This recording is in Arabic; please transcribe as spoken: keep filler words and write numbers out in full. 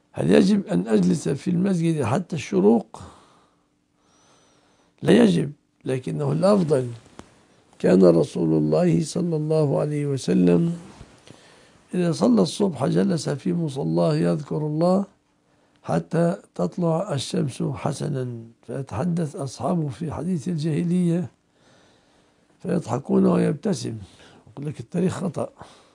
هل يجب أن أجلس في المسجد حتى الشروق؟ لا يجب، لكنه الأفضل. كان رسول الله صلى الله عليه وسلم إذا صلى الصبح جلس في مصلاه يذكر الله حتى تطلع الشمس حسنا، فيتحدث أصحابه في حديث الجاهلية فيضحكون ويبتسم، يقول لك التاريخ خطأ.